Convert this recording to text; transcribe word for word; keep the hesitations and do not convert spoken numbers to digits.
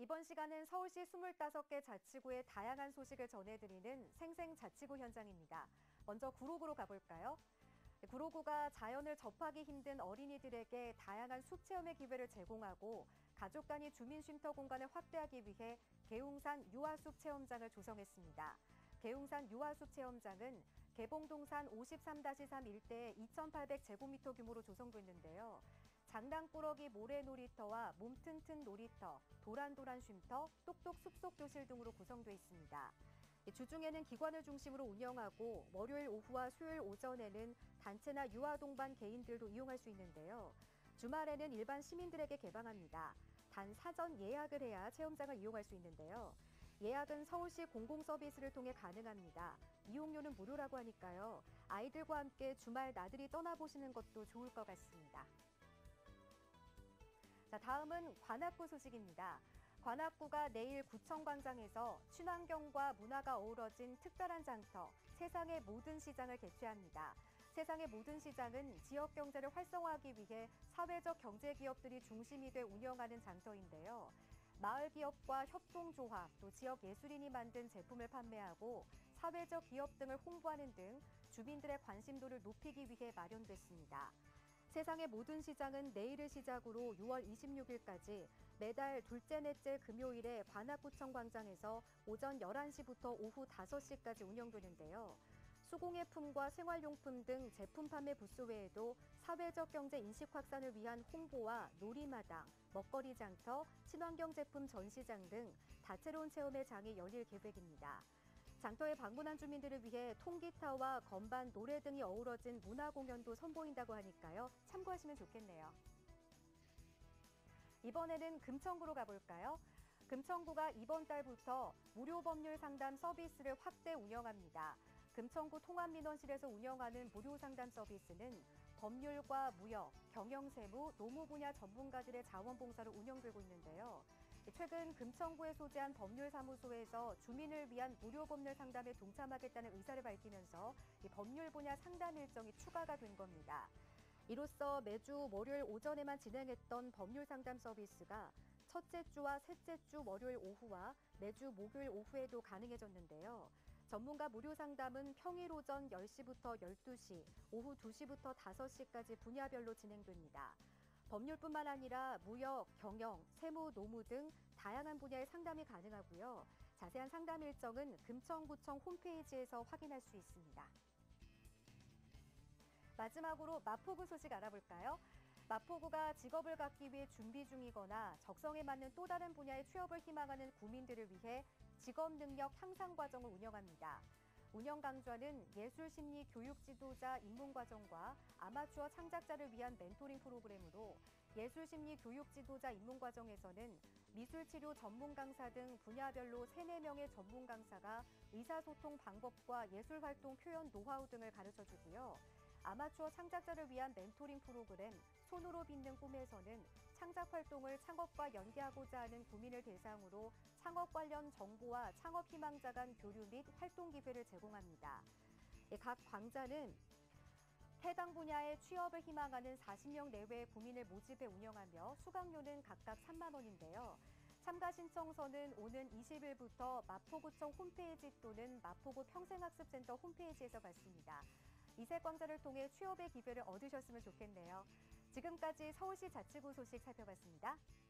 이번 시간은 서울시 스물다섯 개 자치구의 다양한 소식을 전해드리는 생생자치구 현장입니다. 먼저 구로구로 가볼까요? 구로구가 자연을 접하기 힘든 어린이들에게 다양한 숲 체험의 기회를 제공하고 가족 단위 주민 쉼터 공간을 확대하기 위해 계웅산 유아숲 체험장을 조성했습니다. 계웅산 유아숲 체험장은 개봉동산 오십삼 삼 일대에 이천팔백 제곱미터 규모로 조성됐는데요. 장난꾸러기 모래 놀이터와 몸튼튼 놀이터, 도란도란 쉼터, 똑똑 숲속 교실 등으로 구성돼 있습니다. 주중에는 기관을 중심으로 운영하고 월요일 오후와 수요일 오전에는 단체나 유아 동반 개인들도 이용할 수 있는데요. 주말에는 일반 시민들에게 개방합니다. 단 사전 예약을 해야 체험장을 이용할 수 있는데요. 예약은 서울시 공공서비스를 통해 가능합니다. 이용료는 무료라고 하니까요. 아이들과 함께 주말 나들이 떠나보시는 것도 좋을 것 같습니다. 자, 다음은 관악구 소식입니다. 관악구가 내일 구청광장에서 친환경과 문화가 어우러진 특별한 장터, 세상의 모든 시장을 개최합니다. 세상의 모든 시장은 지역 경제를 활성화하기 위해 사회적 경제 기업들이 중심이 돼 운영하는 장터인데요. 마을 기업과 협동조합, 또 지역 예술인이 만든 제품을 판매하고 사회적 기업 등을 홍보하는 등 주민들의 관심도를 높이기 위해 마련됐습니다. 세상의 모든 시장은 내일을 시작으로 유월 이십육일까지 매달 둘째, 넷째 금요일에 관악구청 광장에서 오전 열한 시부터 오후 다섯 시까지 운영되는데요. 수공예품과 생활용품 등 제품 판매 부스 외에도 사회적 경제 인식 확산을 위한 홍보와 놀이마당, 먹거리 장터, 친환경 제품 전시장 등 다채로운 체험의 장이 열릴 계획입니다. 장터에 방문한 주민들을 위해 통기타와 건반, 노래 등이 어우러진 문화공연도 선보인다고 하니까요. 참고하시면 좋겠네요. 이번에는 금천구로 가볼까요? 금천구가 이번 달부터 무료 법률 상담 서비스를 확대 운영합니다. 금천구 통합민원실에서 운영하는 무료 상담 서비스는 법률과 무역, 경영세무, 노무 분야 전문가들의 자원봉사로 운영되고 있는데요. 최근 금천구에 소재한 법률사무소에서 주민을 위한 무료 법률 상담에 동참하겠다는 의사를 밝히면서 이 법률 분야 상담 일정이 추가가 된 겁니다. 이로써 매주 월요일 오전에만 진행했던 법률 상담 서비스가 첫째 주와 셋째 주 월요일 오후와 매주 목요일 오후에도 가능해졌는데요. 전문가 무료 상담은 평일 오전 열 시부터 열두 시, 오후 두 시부터 다섯 시까지 분야별로 진행됩니다. 법률뿐만 아니라 무역, 경영, 세무, 노무 등 다양한 분야의 상담이 가능하고요. 자세한 상담 일정은 금천구청 홈페이지에서 확인할 수 있습니다. 마지막으로 마포구 소식 알아볼까요? 마포구가 직업을 갖기 위해 준비 중이거나 적성에 맞는 또 다른 분야의 취업을 희망하는 구민들을 위해 직업능력 향상 과정을 운영합니다. 운영 강좌는 예술심리 교육 지도자 입문과정과 아마추어 창작자를 위한 멘토링 프로그램으로 예술심리 교육 지도자 입문과정에서는 미술치료 전문 강사 등 분야별로 세네 명의 전문 강사가 의사소통 방법과 예술활동 표현 노하우 등을 가르쳐주고요. 아마추어 창작자를 위한 멘토링 프로그램 손으로 빚는 꿈에서는 창작 활동을 창업과 연계하고자 하는 구민을 대상으로 창업 관련 정보와 창업 희망자 간 교류 및 활동 기회를 제공합니다. 각 강좌는 해당 분야의 취업을 희망하는 사십 명 내외의 구민을 모집해 운영하며 수강료는 각각 삼만 원인데요. 참가 신청서는 오는 이십 일부터 마포구청 홈페이지 또는 마포구 평생학습센터 홈페이지에서 받습니다. 이색 강좌를 통해 취업의 기회를 얻으셨으면 좋겠네요. 지금까지 서울시 자치구 소식 살펴봤습니다.